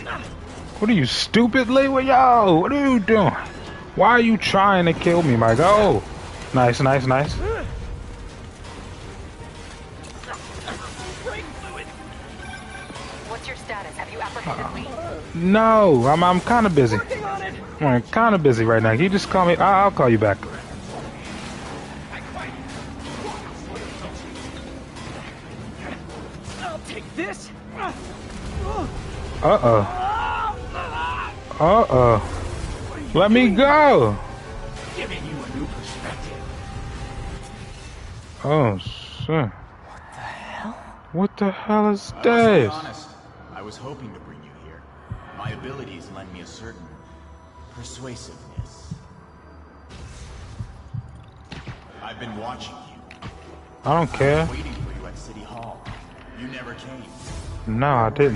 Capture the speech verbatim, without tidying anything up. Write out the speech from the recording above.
What are you, stupid, Lewa? Yo, what are you doing? Why are you trying to kill me, my guy? Oh, nice, nice, nice. What's your status? Have you apprehended me? No, I'm I'm kind of busy. I'm kind of busy right now. Can you just call me? I'll, I'll call you back. I'll take this. Uh oh. Uh oh. Let me go. Giving you a new perspective. Oh shit. What the hell? What the hell is I must be this? honest. I was hoping to bring you here. My abilities lend me a certain persuasiveness. I've been watching you. I don't I care. was waiting for you at City Hall. You never came. No, I didn't.